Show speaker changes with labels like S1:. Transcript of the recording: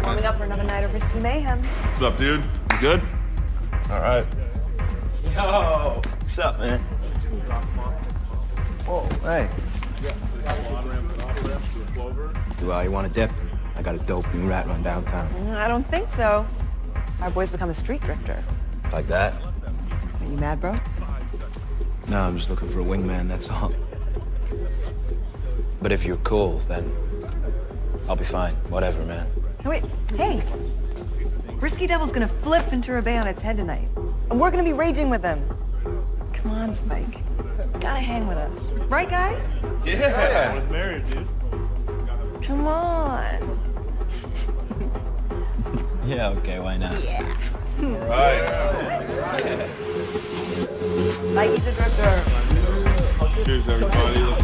S1: Warming up for another night of risky mayhem.
S2: What's up, dude? You good? All right.
S3: Yo, what's up, man?
S4: Whoa, hey.
S5: You want a dip? I got a dope new rat run downtown.
S1: I don't think so. Our boy's become a street drifter.
S5: Like that?
S1: Are you mad, bro?
S5: No, I'm just looking for a wingman, that's all. But if you're cool, then I'll be fine. Whatever, man.
S1: Hey, wait, hey. Risky Devil's gonna flip Ventura Bay on its head tonight. And we're gonna be raging with him. Come on, Spike. Gotta hang with us. Right, guys?
S2: Yeah. With Mary, dude.
S1: Come on.
S5: Yeah, okay, why not?
S1: Yeah.
S2: All right.
S1: Spikey's a drifter.
S2: Cheers, everybody.